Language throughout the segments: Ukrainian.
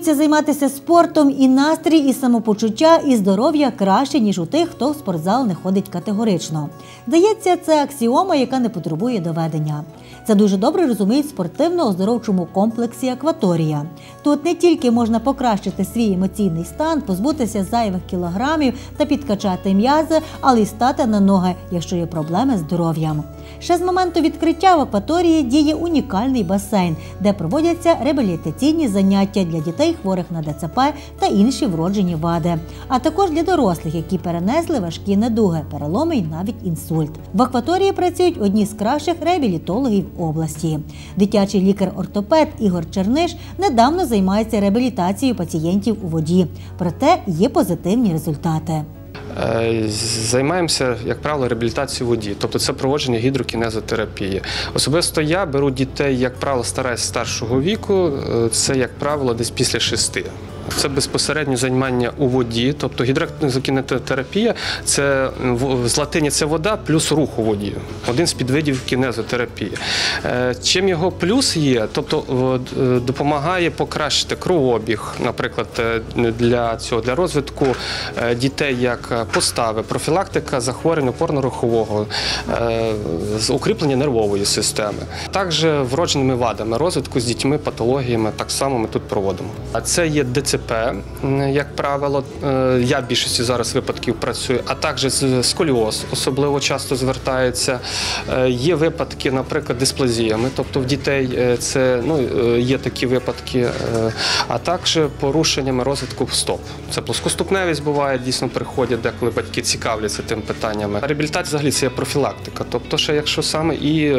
вдаються займатися спортом, і настрій, і самопочуття, і здоров'я краще, ніж у тих, хто в спортзал не ходить категорично. Здається, це аксіома, яка не потребує доведення. Це дуже добре розуміють в спортивно-оздоровчому комплексі «Акваторія». Тут не тільки можна покращити свій емоційний стан, позбутися зайвих кілограмів та підкачати м'язи, але й стати на ноги, якщо є проблеми з здоров'ям. Ще з моменту відкриття в «Акваторії» діє унікальний басейн, де проводяться реабілітаційні заняття для дітей, хворих на ДЦП та інші вроджені вади, а також для дорослих, які перенесли важкі недуги, переломи й навіть інсульт. В «Акваторії» працюють одні з кращих реабілітологів області. Дитячий лікар-ортопед Ігор Черниш недавно займається реабілітацією пацієнтів у воді. Проте є позитивні результати. Займаємося, як правило, реабілітацією в воді, тобто це проводження гідрокінезотерапії. Особисто я беру дітей, як правило, старшого віку, це, як правило, десь після 6. Це безпосередньо займання у воді, тобто гідрокінезотерапія – це з латині це вода плюс рух у воді, один з підвидів кінезотерапії. Чим його плюс є, тобто допомагає покращити кровообіг, наприклад, для розвитку дітей як постави, профілактика захворювань опорно-рухового, укріплення нервової системи. Також вродженими вадами розвитку з дітьми, патологіями так само ми тут проводимо. А це є ДЦП, як правило, я в більшості зараз випадків працюю, а також сколіоз особливо часто звертається. Є випадки, наприклад, дисплазіями, тобто в дітей це, є такі випадки, а також порушеннями розвитку стоп. Це плоскоступневість буває, дійсно приходять, деколи батьки цікавляться тим питаннями. Реабілітація взагалі це є профілактика, тобто ще якщо саме і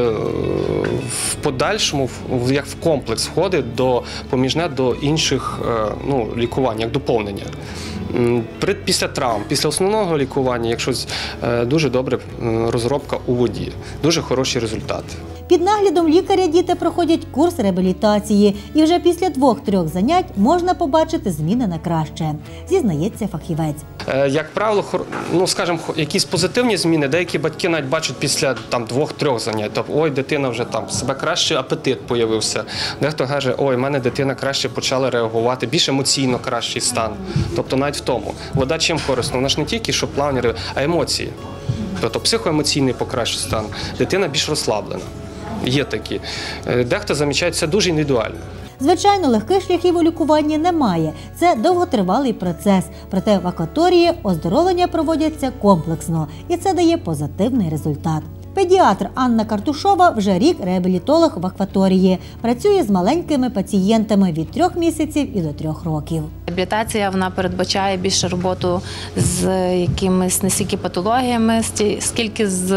в подальшому, як в комплекс входить поміжне до інших лікування, як доповнення. Після травм, після основного лікування, якщо дуже добра розробка у воді, дуже хороші результати. Під наглядом лікаря діти проходять курс реабілітації, і вже після 2-3 занять можна побачити зміни на краще, зізнається фахівець. Як правило, скажімо, якісь позитивні зміни деякі батьки навіть бачать після 2-3 занять. Тобто, ой, дитина вже себе краще, апетит з'явився. Дехто каже, ой, в мене дитина краще почала реагувати, більш емоційно кращий стан. Тобто навіть в тому. Вода чим корисна? Вона ж не тільки, що плавні, а емоції. Тобто психоемоційний покращий стан. Дитина більш розслаблена. Є такі. Дехто замічає, це дуже індивідуально. Звичайно, легких шляхів у лікуванні немає. Це довготривалий процес. Проте в «Акваторії» оздоровлення проводяться комплексно. І це дає позитивний результат. Педіатр Анна Картушова вже рік реабілітолог в «Акваторії». Працює з маленькими пацієнтами від 3 місяців і до 3 років. Реабілітація вона передбачає більше роботу з якимись не стільки патологіями, скільки з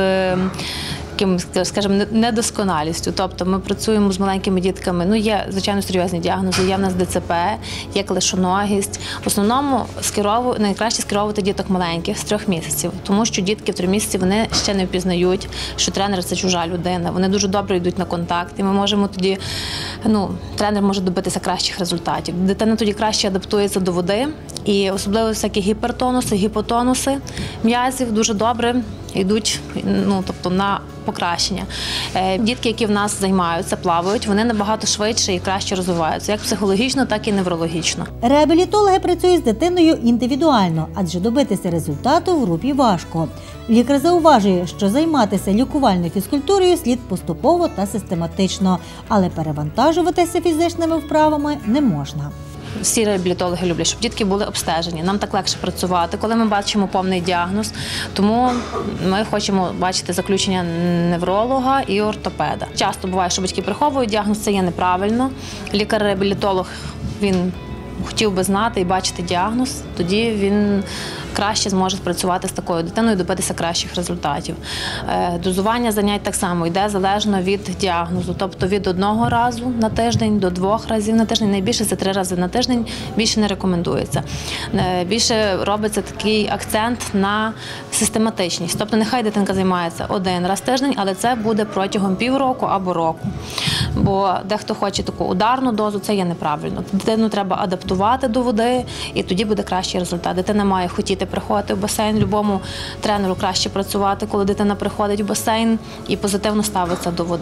скажімо, недосконалістю. Тобто ми працюємо з маленькими дітками. Є, звичайно, серйозні діагнози, є в нас ДЦП, є клишоногість. В основному найкраще скеровувати діток маленьких з 3 місяців, тому що дітки в 3 місяці вони ще не впізнають, що тренер – це чужа людина. Вони дуже добре йдуть на контакт, і ми можемо тоді, тренер може добитися кращих результатів. Дитина тоді краще адаптується до води, і особливо всякі гіпертонуси, гіпотонуси м'язів дуже добре йдуть на покращення. Дітки, які в нас займаються, плавають, вони набагато швидше і краще розвиваються, як психологічно, так і неврологічно. Реабілітологи працюють з дитиною індивідуально, адже добитися результату в групі важко. Лікар зауважує, що займатися лікувальною фізкультурою слід поступово та систематично, але перевантажуватися фізичними вправами не можна. Всі реабілітологи люблять, щоб дітки були обстежені. Нам так легше працювати, коли ми бачимо повний діагноз. Тому ми хочемо бачити заключення невролога і ортопеда. Часто буває, що батьки приховують діагноз, це є неправильно. Лікар-реабілітолог, він хотів би знати і бачити діагноз, тоді він краще зможе працювати з такою дитиною і добитися кращих результатів. Дозування занять так само йде залежно від діагнозу, тобто від 1 разу на тиждень до 2 разів на тиждень, найбільше це 3 рази на тиждень, більше не рекомендується. Більше робиться такий акцент на систематичність, тобто нехай дитинка займається 1 раз в тиждень, але це буде протягом півроку або року. Бо дехто хоче таку ударну дозу, це є неправильно. Дитину треба адаптувати до води, і тоді буде кращий результат. Дитина має хотіти приходити в басейн, любому тренеру краще працювати, коли дитина приходить в басейн і позитивно ставиться до води.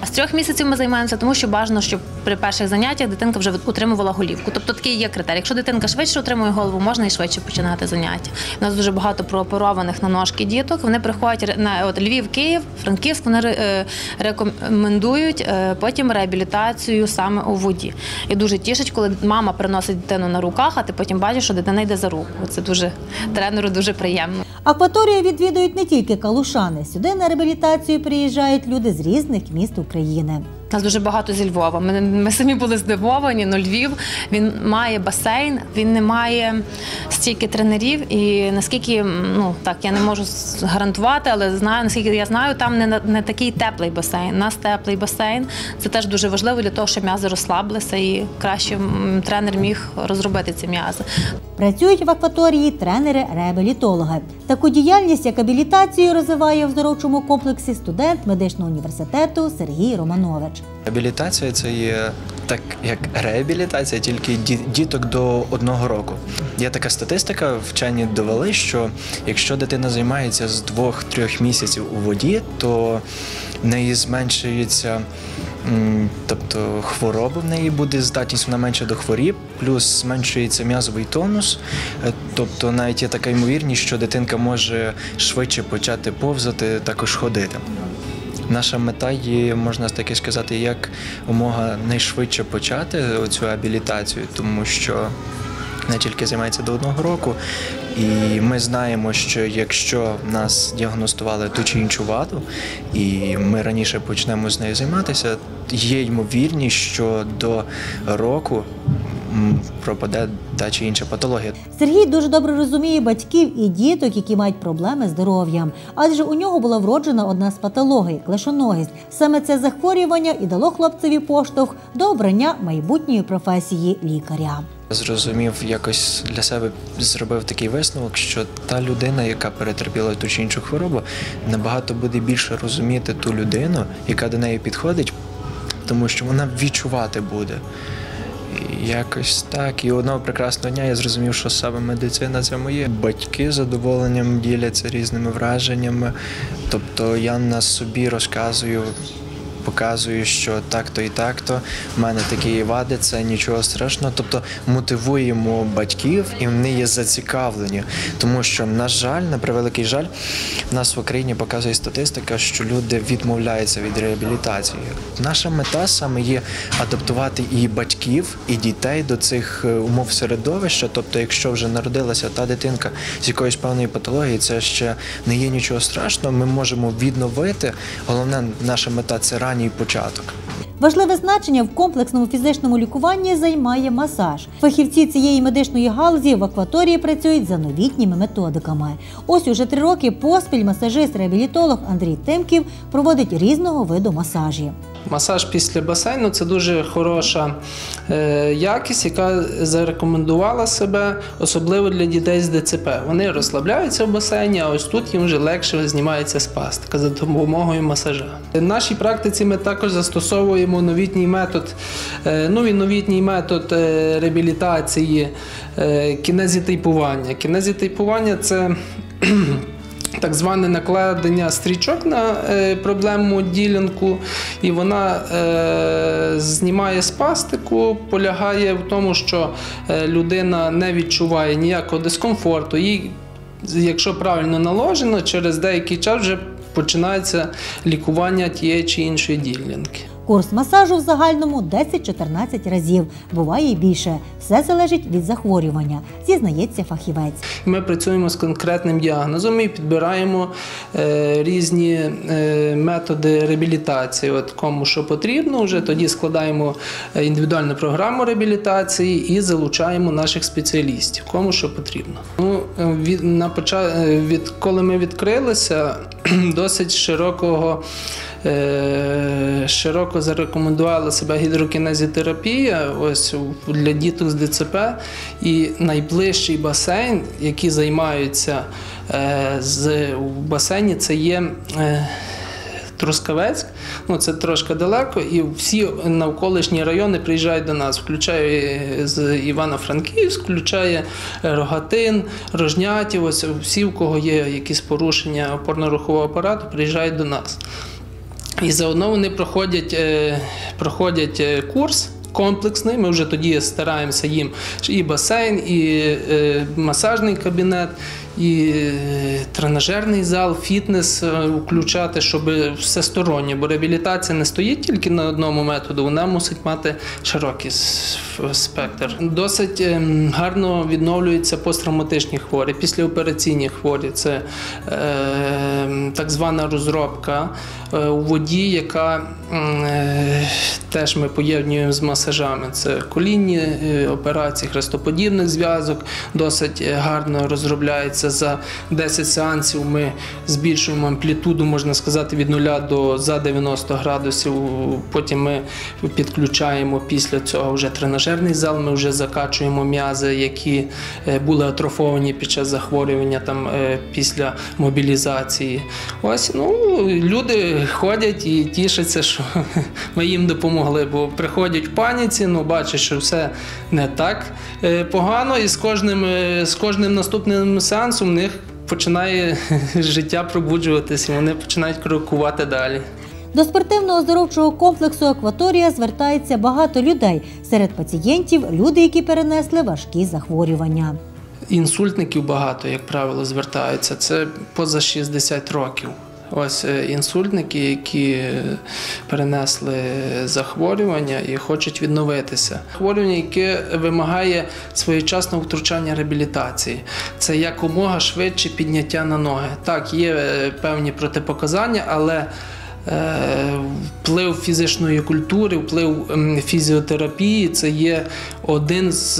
З 3 місяців ми займаємося, тому що бажано, щоб при перших заняттях дитинка вже утримувала голівку. Тобто такий є критерій. Якщо дитинка швидше утримує голову, можна і швидше починати заняття. У нас дуже багато прооперованих на ножки діток. Вони приходять на Львів, Київ, Франківськ, вони рекомендують потім реабілітацію саме у воді. І дуже тішить, коли мама приносить дитину на руках, а ти потім бачиш, що дитина йде за руку. Це тренеру дуже приємно. Акваторію відвідують не тільки калушани. Сюди на реабілітацію приїжджають люди з різних міст України. Нас дуже багато зі Львова. Ми самі були здивовані, Львів, він має басейн, він не має стільки тренерів і наскільки, я не можу гарантувати, але наскільки я знаю, там не такий теплий басейн. У нас теплий басейн, це теж дуже важливо для того, щоб м'язи розслабилися і краще тренер міг розробити ці м'язи. Працюють в акваторії тренери-реабілітологи. Таку діяльність, як абілітацію, розвиває в оздоровчому комплексі студент медичного університету Сергій Романович. Реабілітація – це є так, як реабілітація, тільки діток до 1 року. Є така статистика, вчені довели, що якщо дитина займається з 2-3 місяців у воді, то в неї зменшується, тобто хвороби в неї буде, здатність вона менше до хворіб, плюс зменшується м'язовий тонус, тобто навіть є така ймовірність, що дитинка може швидше почати повзати, також ходити. Наша мета є, можна таки сказати, як умога найшвидше почати цю абілітацію, тому що не тільки займається до 1 року, і ми знаємо, що якщо нас діагностували ту чи іншу ваду, і ми раніше почнемо з нею займатися, є ймовірність, що до року пропаде та чи інша патологія. Сергій дуже добре розуміє батьків і діток, які мають проблеми з здоров'ям. Адже у нього була вроджена одна з патологій – клешоногість. Саме це захворювання і дало хлопцеві поштовх до обрання майбутньої професії лікаря. Зрозумів, якось для себе зробив такий висновок, що та людина, яка перетерпіла ту чи іншу хворобу, набагато буде більше розуміти ту людину, яка до неї підходить, тому що вона відчувати буде. Якось так. І одного прекрасного дня я зрозумів, що саме медицина – це моє. Батьки з задоволенням діляться різними враженнями. Тобто я на собі розказую, показую, що так-то і так-то, в мене такі вади, це нічого страшного. Тобто мотивуємо батьків, і вони є зацікавлені. Тому що, на жаль, на превеликий жаль, в нас в Україні показує статистика, що люди відмовляються від реабілітації. Наша мета саме є адаптувати і батьків, і дітей до цих умов середовища. Тобто, якщо вже народилася та дитинка з якоюсь певною патологією, це ще не є нічого страшного, ми можемо відновити. Головне, наша мета – це ранній початок. Важливе значення в комплексному фізичному лікуванні займає масаж. Фахівці цієї медичної галузі в акваторії працюють за новітніми методиками. Ось уже 3 роки поспіль масажист-реабілітолог Андрій Тимків проводить різного виду масажі. Масаж після басейну – це дуже хороша якість, яка зарекомендувала себе, особливо для дітей з ДЦП. Вони розслабляються в басейні, а ось тут їм вже легше знімається спастика за допомогою масажа. В нашій практиці ми також застосовуємо новітній метод реабілітації кінезітейпування. Кінезітейпування – це так зване накладення стрічок на проблемну ділянку, і вона знімає спастику, полягає в тому, що людина не відчуває ніякого дискомфорту. І якщо правильно наложено, через деякий час вже починається лікування тієї чи іншої ділянки. Курс масажу в загальному 10-14 разів, буває і більше. Все залежить від захворювання, зізнається фахівець. Ми працюємо з конкретним діагнозом і підбираємо різні методи реабілітації. От кому що потрібно, вже тоді складаємо індивідуальну програму реабілітації і залучаємо наших спеціалістів, кому що потрібно. Коли ми відкрилися, досить широко зарекомендувала себе гідрокінезітерапія ось для діток з ДЦП, і найближчий басейн, який займаються в басейні, це є Трускавець, це трошки далеко, і всі навколишні райони приїжджають до нас, включає з Івано-Франківськ, включає Рогатин, Рожнятів, ось всі, у кого є якісь порушення опорно-рухового апарату, приїжджають до нас. І заодно вони проходять курс комплексний. Ми вже тоді стараємося їм і басейн, і масажний кабінет, і тренажерний зал, фітнес включати, щоб всесторонньо, бо реабілітація не стоїть тільки на одному методу, вона мусить мати широкий спектр. Досить гарно відновлюються посттравматичні хворі, післяопераційні хворі. Це так звана розробка у воді, яка теж ми поєднуємо з масажами. Це колінні операції, хрестоподібних зв'язок, досить гарно розробляється. За 10 сеансів ми збільшуємо амплітуду, можна сказати, від 0 до за 90 градусів. Потім ми підключаємо після цього вже тренажерний зал, ми вже закачуємо м'язи, які були атрофовані під час захворювання після мобілізації. Ось, люди ходять і тішаться, що ми їм допомогли, бо приходять в паніці, бачать, що все не так погано, і з кожним наступним сеансом у них починає життя пробуджуватися, і вони починають крокувати далі. До спортивно-оздоровчого комплексу «Акваторія» звертається багато людей. Серед пацієнтів – люди, які перенесли важкі захворювання. Інсультників багато, як правило, звертаються. Це поза 60 років. Ось інсультники, які перенесли захворювання і хочуть відновитися. Захворювання, яке вимагає своєчасного втручання реабілітації. Це якомога швидше підняття на ноги. Так, є певні протипоказання, але вплив фізичної культури, вплив фізіотерапії – це є один з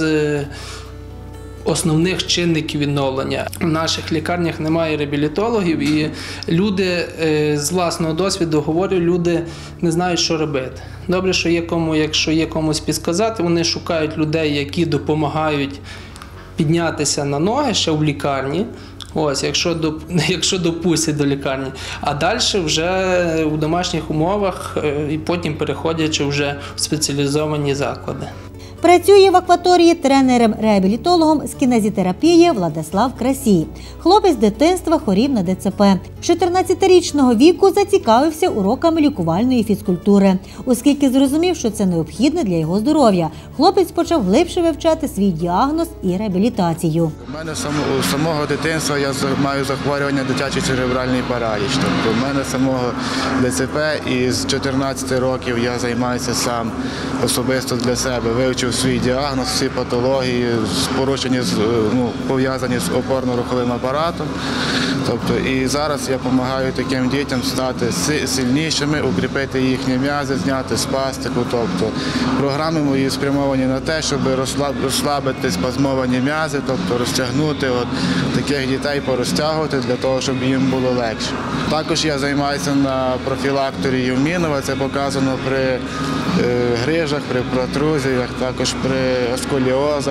основних чинників відновлення. В наших лікарнях немає реабілітологів, і люди, з власного досвіду говорю, люди не знають, що робити. Добре, що є кому, якщо є комусь підказати, вони шукають людей, які допомагають піднятися на ноги ще в лікарні. Ось, якщо допустять до лікарні, а далі вже у домашніх умовах і потім переходячи вже в спеціалізовані заклади. Працює в «Акваторії» тренером-реабілітологом з кінезітерапії Владислав Красій. Хлопець з дитинства хворів на ДЦП. З 14-річного віку зацікавився уроками лікувальної фізкультури. Оскільки зрозумів, що це необхідне для його здоров'я, хлопець почав глибше вивчати свій діагноз і реабілітацію. У мене з самого дитинства я маю захворювання дитячий церебральний параліч. Тобто в мене самого ДЦП, і з 14 років я займаюся сам особисто для себе. Вивчив свій діагноз, всі патології, порушення пов'язані з опорно-руховим апаратом. Тобто, і зараз я допомагаю таким дітям стати сильнішими, укріпити їхні м'язи, зняти спастику. Тобто, програми мої спрямовані на те, щоб розслабити спазмовані м'язи, тобто розтягнути таких дітей, порозтягувати для того, щоб їм було легше. Також я займаюся на профілакторі Юмінова, це показано при грижах, при протрузіях, також при сколіозах,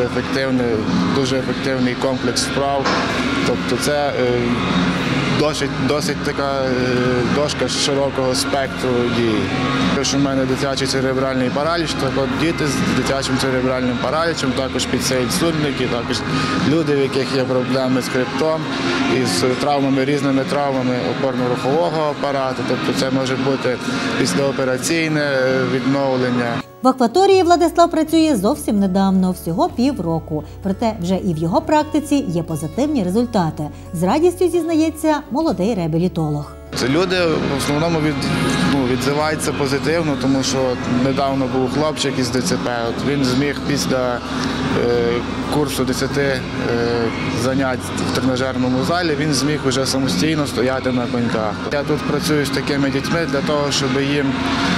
дуже ефективний комплекс вправ. Тобто це досить така дошка широкого спектру дій. У мене дитячий церебральний параліч, так от діти з дитячим церебральним паралічем, також підсейнсульники, також люди, в яких є проблеми з хребтом і з різними травмами опорно-рухового апарату. Тобто це може бути післяопераційне відновлення. В «Акваторії» Владислав працює зовсім недавно, всього півроку. Проте вже і в його практиці є позитивні результати. З радістю зізнається молодий реабілітолог. Це люди в основному відзиваються позитивно, тому що недавно був хлопчик із ДЦП. Він зміг після курсу 10 занять в тренажерному залі, він зміг вже самостійно стояти на коньках. Я тут працюю з такими дітьми для того, щоб їм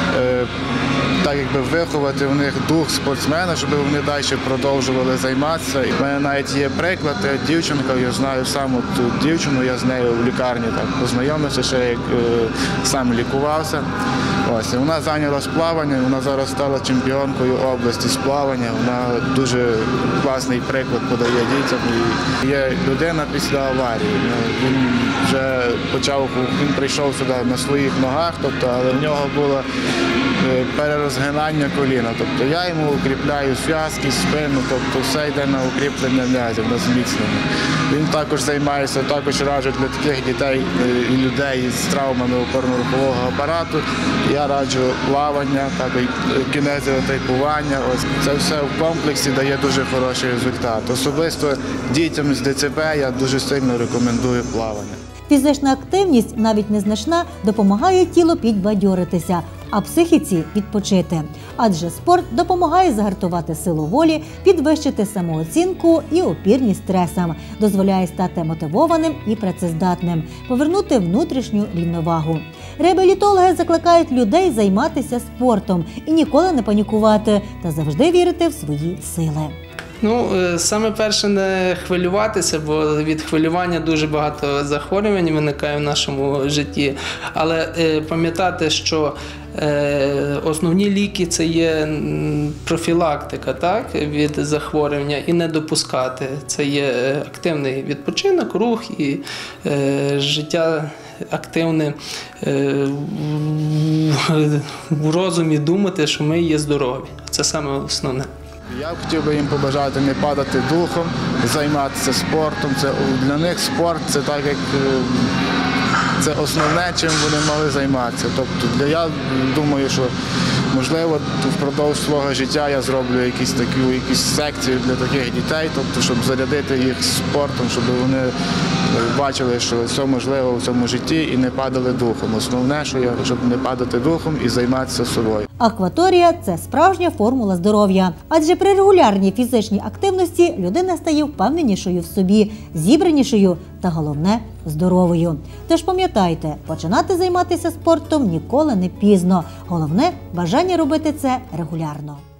виховати в них дух спортсмена, щоб вони далі продовжували займатися. У мене навіть є приклад, дівчинка, я знаю саму ту дівчину, я з нею в лікарні познайомився, ще як сам лікувався. Ось, і вона зайнялась плаванням, вона зараз стала чемпіонкою області з плавання. Вона дуже класний приклад подає дітям. І є людина після аварії. Він вже він прийшов сюди на своїх ногах, тобто, але в нього було перерозгинання коліна. Тобто я йому укріпляю зв'язки, спину, тобто все йде на укріплення м'язів, на зміцнення. Він також займається, також раджу для таких дітей і людей з травмами опорно-рухового апарату. Я раджу плавання, також кінезіотейпування. Ось це все в комплексі дає дуже хороший результат. Особисто дітям з ДЦП я дуже сильно рекомендую плавання. Фізична активність, навіть незначна, допомагає тілу підбадьоритися, а психіці відпочити. Адже спорт допомагає загартувати силу волі, підвищити самооцінку і опірність стресам, дозволяє стати мотивованим і працездатним, повернути внутрішню рівновагу. Реабілітологи закликають людей займатися спортом і ніколи не панікувати та завжди вірити в свої сили. Саме перше не хвилюватися, бо від хвилювання дуже багато захворювань виникає в нашому житті. Але пам'ятати, що основні ліки – це є профілактика, так, від захворювання і не допускати. Це є активний відпочинок, рух і життя активне в розумі думати, що ми є здорові. Це саме основне. Я хотів би їм побажати не падати духом, займатися спортом. Для них спорт – це так, як це основне, чим вони мали займатися. Тобто я думаю, що можливо впродовж свого життя я зроблю якісь секції для таких дітей, тобто щоб зарядити їх спортом, щоб вони бачили, що все можливо в цьому житті і не падали духом. Основне, щоб не падати духом і займатися собою. Акваторія – це справжня формула здоров'я. Адже при регулярній фізичній активності людина стає впевненішою в собі, зібранішою та, головне, здоровою. Тож пам'ятайте, починати займатися спортом ніколи не пізно. Головне – бажання робити це регулярно.